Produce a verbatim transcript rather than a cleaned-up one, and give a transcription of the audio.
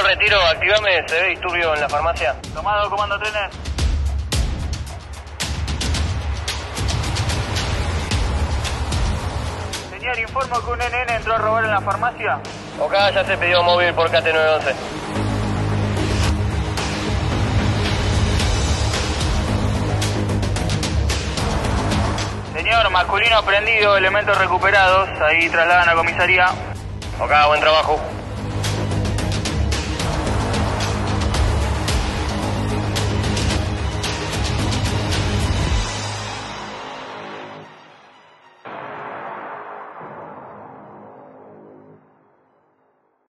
Retiro, activame, se ve disturbio en la farmacia. Tomado, comando trenes. Señor, informo que un N N entró a robar en la farmacia. Ok, ya se pidió móvil por K T nueve once. Señor, masculino prendido, elementos recuperados. Ahí trasladan a comisaría. Ok, buen trabajo.